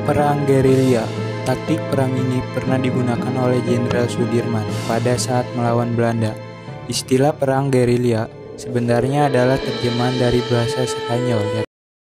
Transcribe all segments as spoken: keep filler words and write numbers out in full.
Perang gerilya. Taktik perang ini pernah digunakan oleh Jenderal Sudirman pada saat melawan Belanda. Istilah perang gerilya sebenarnya adalah terjemahan dari bahasa Spanyol.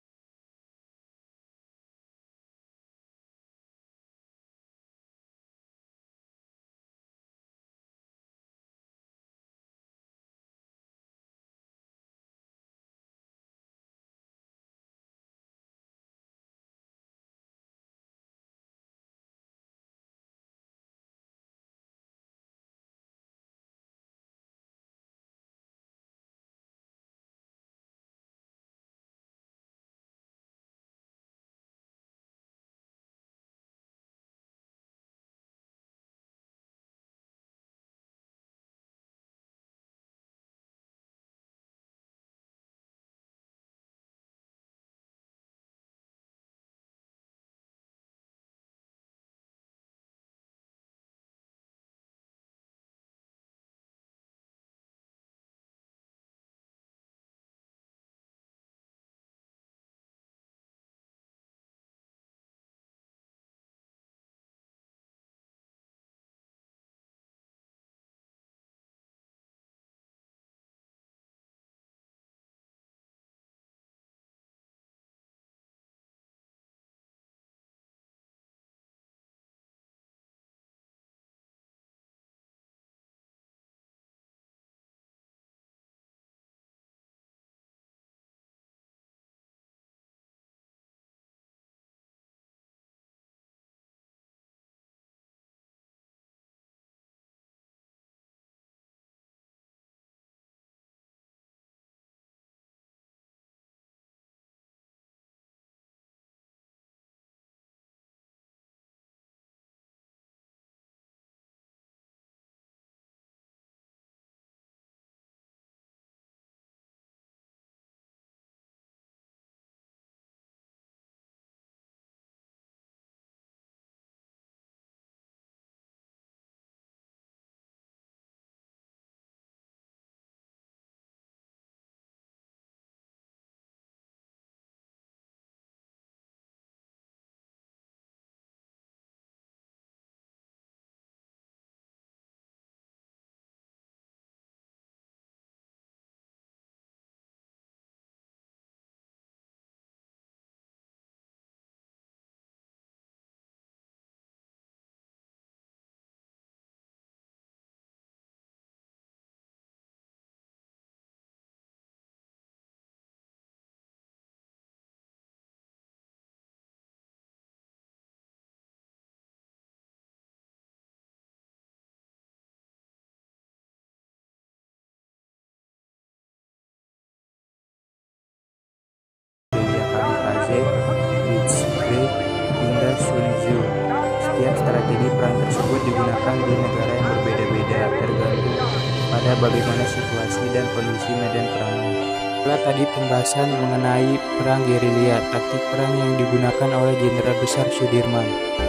Hingga Sun Tzu. Setiap strategi perang tersebut digunakan di negara yang berbeda-beda, tergantung pada bagaimana situasi dan kondisi medan perangnya. Setelah tadi pembahasan mengenai perang gerilya, taktik perang yang digunakan oleh Jenderal Besar Sudirman.